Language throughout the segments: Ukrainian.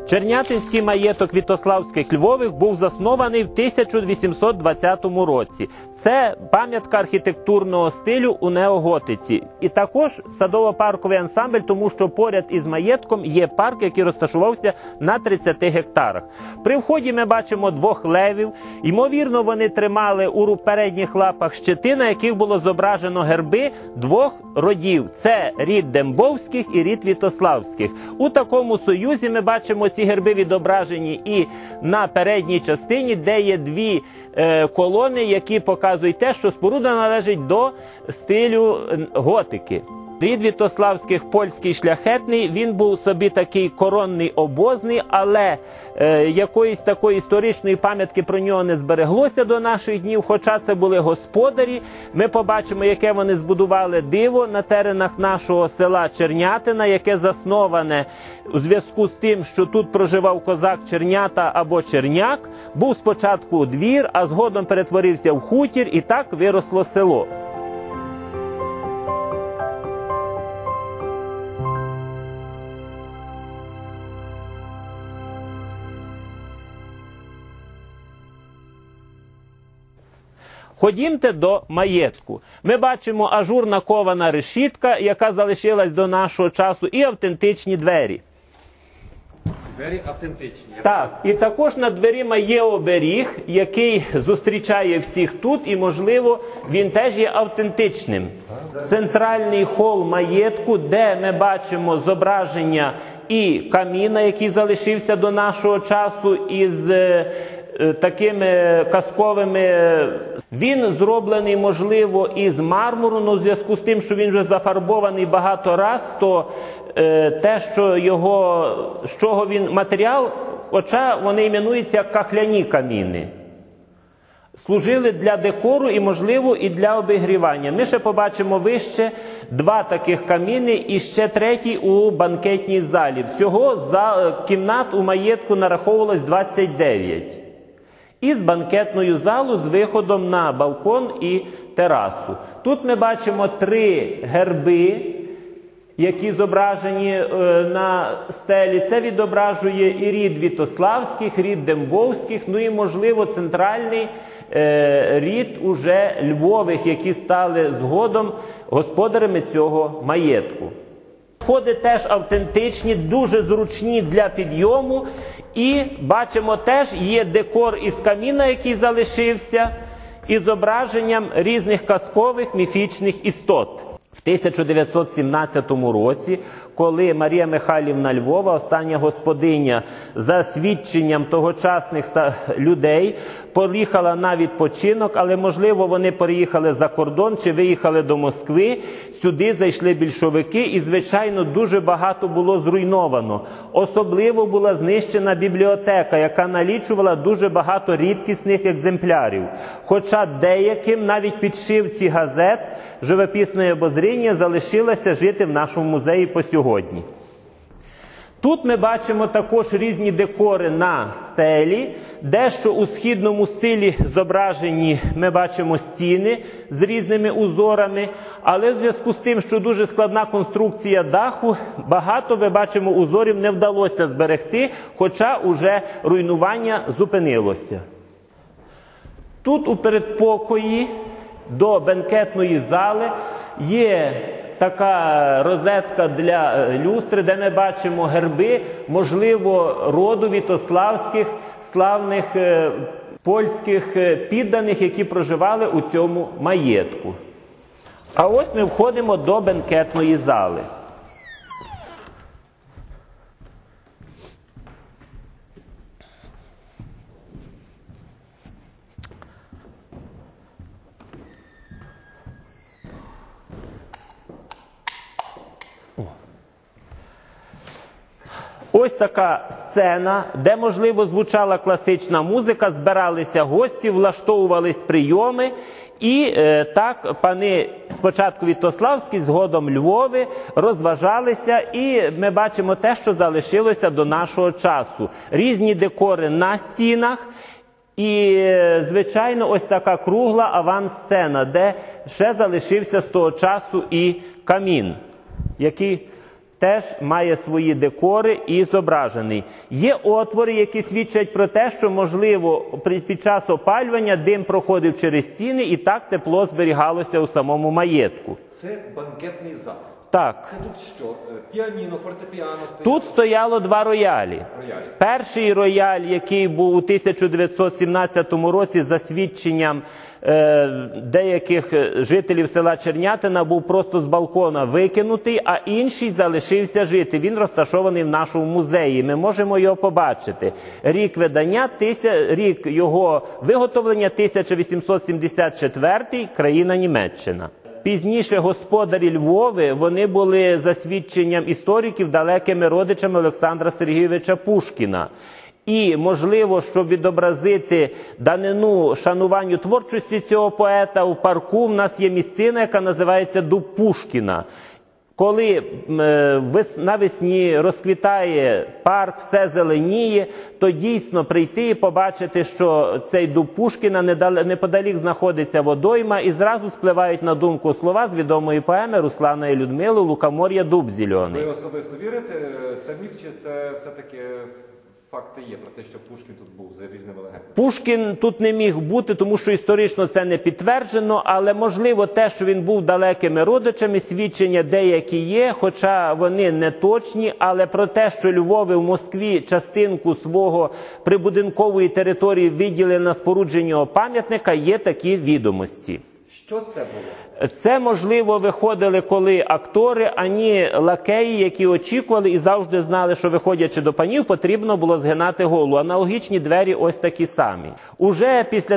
Чернятинський маєток Вітославських-Львових був заснований в 1820 році. Це пам'ятка архітектурного стилю у неоготиці. І також садово-парковий ансамбль, тому що поряд із маєтком є парк, який розташувався на 30 гектарах. При вході ми бачимо двох левів. Ймовірно, вони тримали у передніх лапах щити, на яких було зображено герби двох родів. Це рід Дембовських і рід Вітославських. У такому союзі ми бачимо ці герби відображені і на передній частині, де є дві колони, які показують те, що споруда належить до стилю готики. Рід Вітославських польський шляхетний, він був собі такий коронний обозний, але якоїсь такої історичної пам'ятки про нього не збереглося до наших днів, хоча це були господарі. Ми побачимо, яке вони збудували диво на теренах нашого села Чернятина, яке засноване у зв'язку з тим, що тут проживав козак Чернята або Черняк. Був спочатку двір, а згодом перетворився в хутір, і так виросло село. Ходімте до маєтку. Ми бачимо ажурна кована решітка, яка залишилась до нашого часу, і автентичні двері. Двері автентичні. Так, і також над дверима є оберіг, який зустрічає всіх тут, і, можливо, він теж є автентичним. Центральний хол маєтку, де ми бачимо зображення і каміна, який залишився до нашого часу, із такими казковими. Він зроблений, можливо, із мармуру, але в зв'язку з тим, що він вже зафарбований багато раз, то те, що з чого він матеріал, хоча вони іменуються як кахляні каміни, служили для декору і, можливо, і для обігрівання. Ми ще побачимо вище два таких каміни і ще третій у банкетній залі. Всього кімнат у маєтку нараховувалось 29. І з банкетною залу з виходом на балкон і терасу. Тут ми бачимо 3 герби, які зображені на стелі. Це відображує і рід Вітославських, рід Дембовських, ну і, можливо, центральний рід уже Львових, які стали згодом господарями цього маєтку. Сходи теж автентичні, дуже зручні для підйому. І бачимо теж є декор із каміна, який залишився, із зображенням різних казкових міфічних істот. В 1917 році, коли Марія Михайлівна Львова, остання господиня, за свідченням тогочасних людей, поїхала на відпочинок, але, можливо, вони переїхали за кордон чи виїхали до Москви, сюди зайшли більшовики і, звичайно, дуже багато було зруйновано. Особливо була знищена бібліотека, яка налічувала дуже багато рідкісних екземплярів. Хоча деяким навіть підшивці газет «Живописне обозріння» залишилося жити в нашому музеї по сьогодні. Тут ми бачимо також різні декори на стелі. Дещо у східному стилі зображені ми бачимо стіни з різними узорами, але в зв'язку з тим, що дуже складна конструкція даху, багато, ми бачимо, узорів не вдалося зберегти, хоча уже руйнування зупинилося. Тут у передпокої до бенкетної зали є така розетка для люстри, де ми бачимо герби, можливо, роду Вітославських, славних польських підданих, які проживали у цьому маєтку. А ось ми входимо до бенкетної зали. Ось така сцена, де, можливо, звучала класична музика, збиралися гості, влаштовувались прийоми. І так пани спочатку Вітославські, згодом Львови, розважалися. І ми бачимо те, що залишилося до нашого часу. Різні декори на стінах. І, звичайно, ось така кругла авансцена, де ще залишився з того часу і камін, який теж має свої декори і зображений. Є отвори, які свідчать про те, що, можливо, під час опалювання дим проходив через стіни і так тепло зберігалося у самому маєтку. Це банкетний зал. Так. Це тут що? Піаніно, фортепіано стояло? Тут стояло два роялі. Перший рояль, який був у 1917 році за свідченням деяких жителів села Чернятина, був просто з балкона викинутий, а інший залишився жити. Він розташований в нашому музеї. Ми можемо його побачити. Рік видання, рік його виготовлення 1874, країна Німеччина. Пізніше господарі Львови, вони були за свідченням істориків далекими родичами Олександра Сергійовича Пушкіна. І, можливо, щоб відобразити данину шануванню творчості цього поета, у парку в нас є місцина, яка називається Дуб Пушкіна. Коли навесні розквітає парк, все зеленіє, то дійсно прийти і побачити, що цей Дуб Пушкіна неподалік знаходиться водойма, і зразу спливають на думку слова з відомої поеми Руслана і Людмили «Лукомор'я, дуб зелений». Ви особисто вірите, це міф чи це все-таки факти є про те, що Пушкін тут був за різними легендами? Пушкін тут не міг бути, тому що історично це не підтверджено, але можливо те, що він був далекими родичами, свідчення деякі є, хоча вони не точні, але про те, що Львови в Москві частинку свого прибудинкової території виділили на спорудження пам'ятника, є такі відомості. Що це було? Це, можливо, виходили коли актори, ані лакеї, які очікували і завжди знали, що виходячи до панів, потрібно було згинати голову. Аналогічні двері ось такі самі. Уже після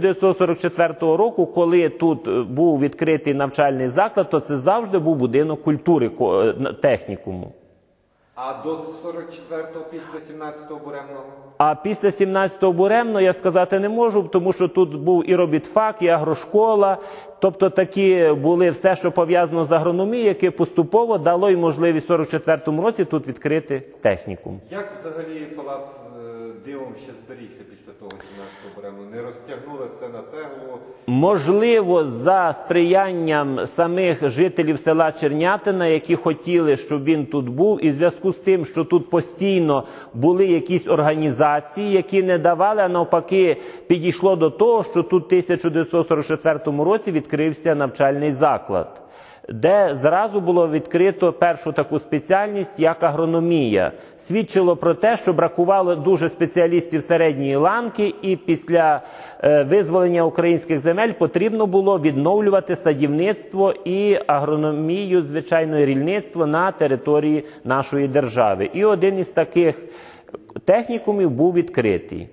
1944 року, коли тут був відкритий навчальний заклад, то це завжди був будинок культури технікуму. А до 44-го, після 17-го Буремного? А після 17-го Буремного я сказати не можу, тому що тут був і робітфак, і агрошкола, тобто такі були все, що пов'язано з агрономією, яке поступово дало й можливість в 44-му році тут відкрити технікум. Як взагалі палац дивом ще зберігся після того 17-го Буремного? Не розтягнули все на цеглу? Можливо, за сприянням самих жителів села Чернятина, які хотіли, щоб він тут був, і в зв'язку з тим, що тут постійно були якісь організації, які не давали, а навпаки підійшло до того, що тут в 1944 році відкрився навчальний заклад, де зразу було відкрито першу таку спеціальність, як агрономія. Свідчило про те, що бракувало дуже спеціалістів середньої ланки, і після визволення українських земель потрібно було відновлювати садівництво і агрономію, звичайно, рільництво на території нашої держави. І один із таких технікумів був відкритий.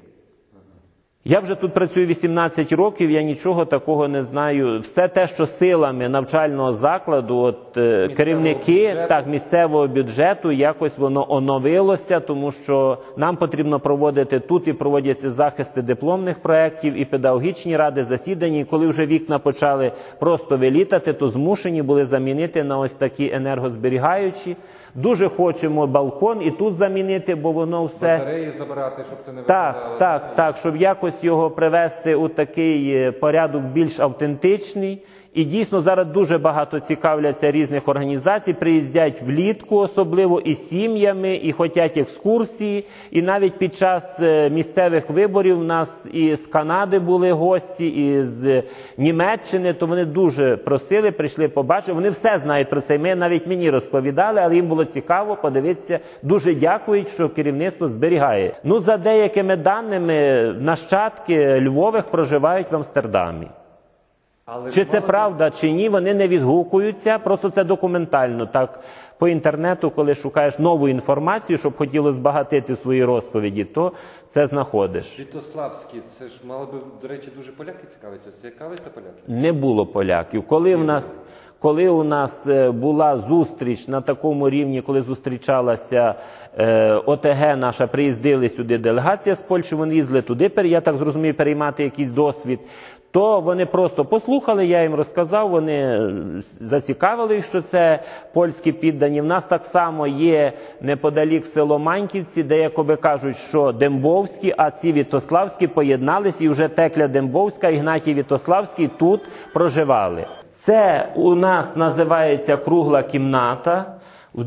Я вже тут працюю 18 років, я нічого такого не знаю. Все те, що силами навчального закладу, керівники місцевого бюджету, якось воно оновилося, тому що нам потрібно проводити тут, і проводяться захисти дипломних проєктів, і педагогічні ради, засідання. І коли вже вікна почали просто вилітати, то змушені були замінити на ось такі енергозберігаючі. Дуже хочемо балкон і тут замінити, бо воно все... Батареї забирати, щоб це не виглядало. Так, щоб якось його привести у такий порядок більш автентичний. І дійсно зараз дуже багато цікавляться різних організацій, приїздять влітку особливо і сім'ями, і хочуть екскурсії. І навіть під час місцевих виборів у нас і з Канади були гості, і з Німеччини, то вони дуже просили, прийшли побачити. Вони все знають про це, навіть мені розповідали, але їм було цікаво подивитися. Дуже дякують, що керівництво зберігає. Ну, за деякими даними, нащадки Львових проживають в Амстердамі. Чи це правда, чи ні, вони не відгукуються, просто це документально. Так, по інтернету, коли шукаєш нову інформацію, щоб хотіло збагатити свої розповіді, то це знаходиш. Святославський, це ж мало би, до речі, дуже поляки цікавляться. Цікавляться поляки? Не було поляків. Коли у нас була зустріч на такому рівні, коли зустрічалася ОТГ наша, приїздили сюди делегація з Польщі, вони їздили туди, я так зрозумів, переймати якийсь досвід, то вони просто послухали, я їм розказав, вони зацікавили, що це польські піддані. В нас так само є неподалік село Маньківці, де якоби кажуть, що Дембовські, а ці Вітославські поєднались, і вже Текля Дембовська, Ігнатій Вітославський тут проживали. Це у нас називається кругла кімната. В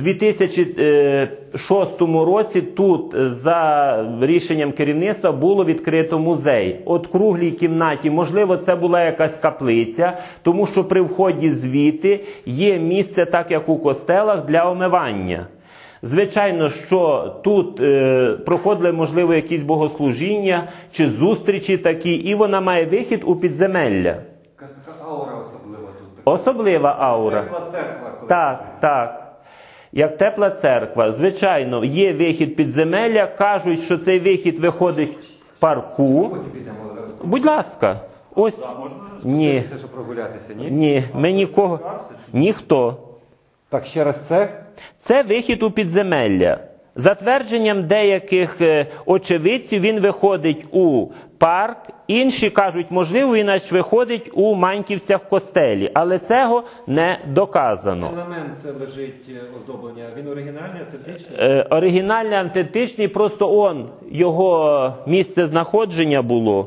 2006 році тут за рішенням керівництва було відкрито музей. От в круглій кімнаті, можливо, це була якась каплиця, тому що при вході звідти є місце, так як у костелах, для омивання. Звичайно, що тут проходили, можливо, якісь богослужіння чи зустрічі такі, і вона має вихід у підземелля. Якась така аура особлива тут. Особлива аура. Тепла церква. Так, так. Як тепла церква. Звичайно, є вихід підземелля, кажуть, що цей вихід виходить в парку. Потім підемо одразу. Будь ласка, ось. Ні, Це, щоб прогулятися, ні? ні, ми нікого, ніхто. Так, ще раз це. Це вихід у підземелля. За твердженням деяких очевидців, він виходить у парк, інші кажуть, можливо, він аж виходить у Маньківцях костелі, але цього не доказано. Елемент лежить оздоблення, він оригінальний, автентичний? Оригінальний, автентичний, просто його місце знаходження було.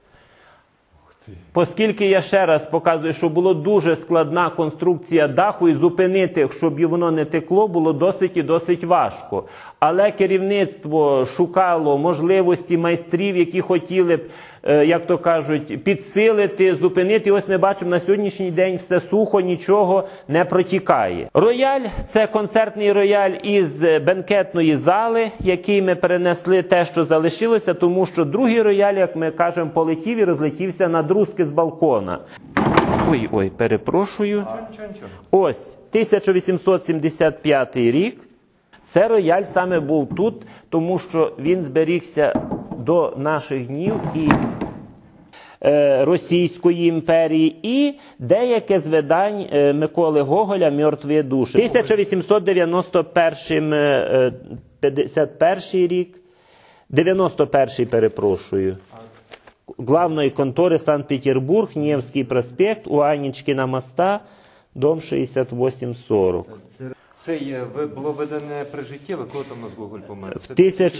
Оскільки я ще раз показую, що була дуже складна конструкція даху, і зупинити, щоб воно не текло, було досить і досить важко. Але керівництво шукало можливості майстрів, які хотіли б, як то кажуть, підсилити, зупинити. І ось ми бачимо, на сьогоднішній день все сухо, нічого не протікає. Рояль – це концертний рояль із бенкетної зали, який ми перенесли те, що залишилося, тому що другий рояль, як ми кажемо, полетів і розлетівся на друзки з балкона. Ой, перепрошую. Нічого. Ось, 1875 рік. Це рояль саме був тут, тому що він зберігся до наших днів і Російської імперії, і деяке з видань Миколи Гоголя «Мертві душі». 1851 рік, 91-й, перепрошую. Главної контори Санкт-Петербург, Невський проспект, у Анічкіна моста, дом 6840. Це було видане при житті, коли там у нас Гоголь помер? В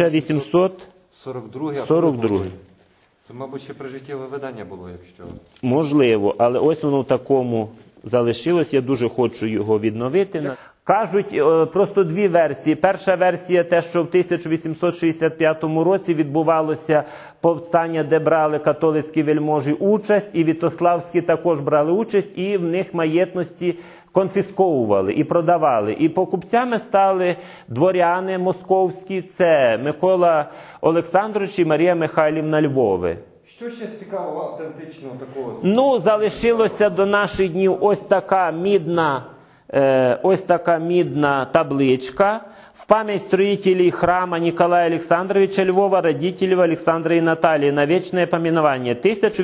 1842. Це, мабуть, ще прижиттєве видання було, якщо... Можливо, але ось воно в такому залишилось, я дуже хочу його відновити. Кажуть просто дві версії. Перша версія те, що в 1865 році відбувалося повстання, де брали католицькі вельможі участь, і Вітославські також брали участь, і в них маєтності конфісковували і продавали. І покупцями стали дворяни московські, це Микола Олександрович і Марія Михайлівна Львови. Що ще цікавого, автентичного такого? Залишилося до наших днів ось така мідна табличка в память строителей храма Николая Александровича Львова, родителей Александра и Наталії, на вічне помінування,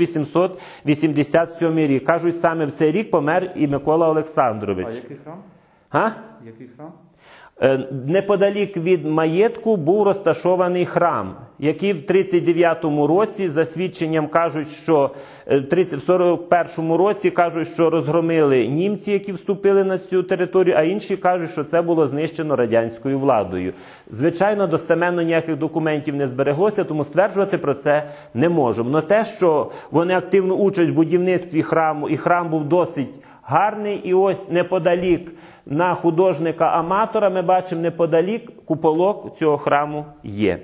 1887 рік. Кажуть, саме в цей рік помер і Микола Олександрович. А який храм? Який храм? Неподалік від маєтку був розташований храм, який в 39-му році, за свідченням кажуть, що в 41-му році кажуть, що розгромили німці, які вступили на цю територію, а інші кажуть, що це було знищено радянською владою. Звичайно, достеменно ніяких документів не збереглося, тому стверджувати про це не можемо. Но те, що вони активну участь в будівництві храму, і храм був досить гарний, і ось неподалік на художника-аматора ми бачимо, неподалік куполок цього храму є.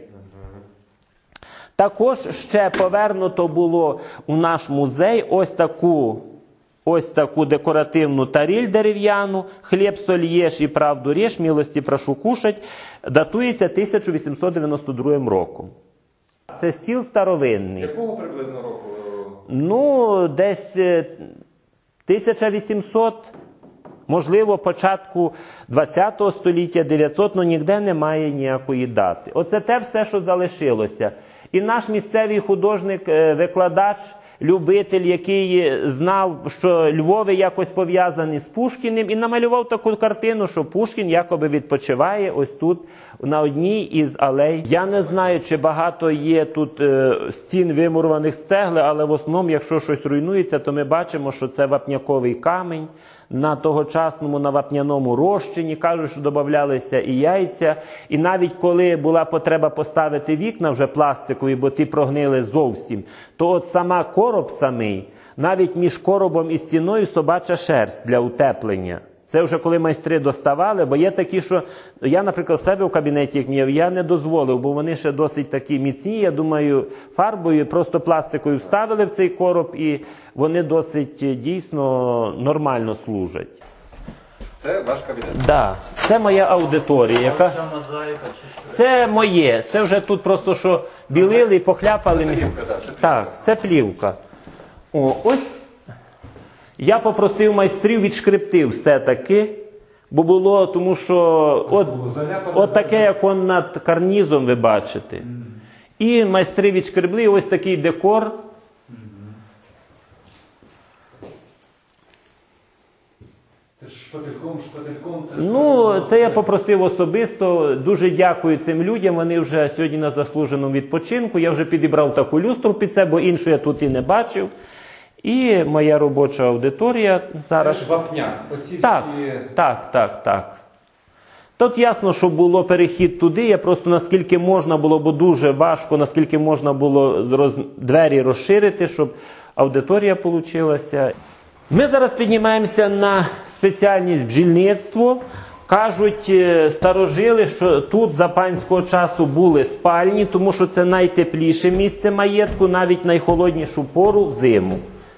Також ще повернуто було у наш музей ось таку декоративну таріль дерев'яну, хліб соль єш і правду рєш, милості прошу кушать, датується 1892 роком. Це стіл старовинний. Якого приблизно року? Десь 1800, можливо, початку 20-го століття, 900, ніде немає ніякої дати. Оце те все, що залишилося. І наш місцевий художник, викладач, любитель, який знав, що Львови якось пов'язані з Пушкіним, і намалював таку картину, що Пушкін якоби відпочиває ось тут, на одній із алей. Я не знаю, чи багато є тут стін вимурованих з цегли, але в основному, якщо щось руйнується, то ми бачимо, що це вапняковий камінь. На тогочасному, на вапняному розчині, кажуть, що додавалися і яйця. І навіть коли була потреба поставити вікна вже пластикові, бо ті прогнили зовсім, то от сама короб самий, навіть між коробом і стіною собача шерсть для утеплення. Це вже коли майстри доставали, бо є такі, що я, наприклад, в себе в кабінеті, як мів, я не дозволив, бо вони ще досить такі міцні, я думаю, фарбою, просто пластикою вставили в цей короб, і вони досить дійсно нормально служать. Це ваш кабінет? Так, да. Це моя аудиторія, яка... Це моє, це вже тут просто що білили і похляпали. Це плівка, да, це плівка. Так, це плівка. О, ось я попросив майстрів відшкребти все-таки, бо було, тому що от таке, як он над карнізом, ви бачите. І майстри відшкребли, ось такий декор. Шпательком. Ну, це я попросив особисто. Дуже дякую цим людям. Вони вже сьогодні на заслуженому відпочинку. Я вже підібрав таку люстру під це, бо іншу я тут і не бачив. І моя робоча аудиторія зараз. Це ж вапняк. Оці Так, всі... так. Тут ясно, що було перехід туди, я просто наскільки можна було, бо дуже важко, наскільки можна було двері розширити, щоб аудиторія получилася. Ми зараз піднімаємося на спеціальність бджільництво. Кажуть старожили, що тут за панського часу були спальні, тому що це найтепліше місце маєтку, навіть найхолоднішу пору взиму.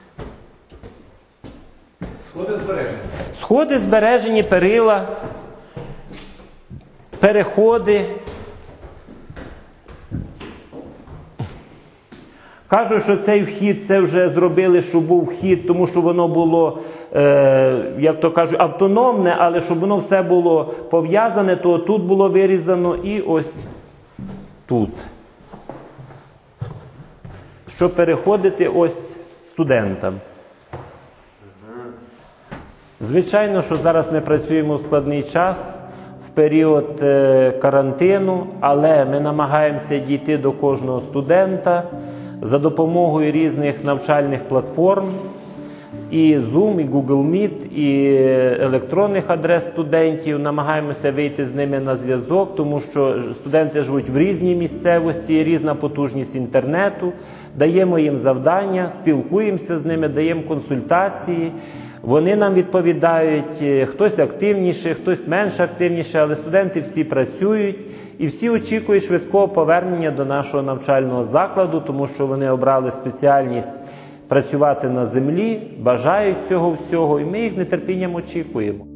Сходи збережені. Сходи збережені, перила, переходи. Кажуть, що цей вхід, це вже зробили, щоб був вхід, тому що воно було, як то кажуть, автономне, але щоб воно все було пов'язане, то тут було вирізано і ось тут. Щоб переходити ось студентам. Звичайно, що зараз ми працюємо в складний час, в період карантину, але ми намагаємося дійти до кожного студента за допомогою різних навчальних платформ, і Zoom, і Google Meet, і електронних адрес студентів. Намагаємося вийти з ними на зв'язок, тому що студенти живуть в різній місцевості, різна потужність інтернету. Даємо їм завдання, спілкуємося з ними, даємо консультації. Вони нам відповідають, хтось активніше, хтось менш активніше, але студенти всі працюють і всі очікують швидкого повернення до нашого навчального закладу, тому що вони обрали спеціальність працювати на землі, бажають цього всього, і ми їх з нетерпінням очікуємо.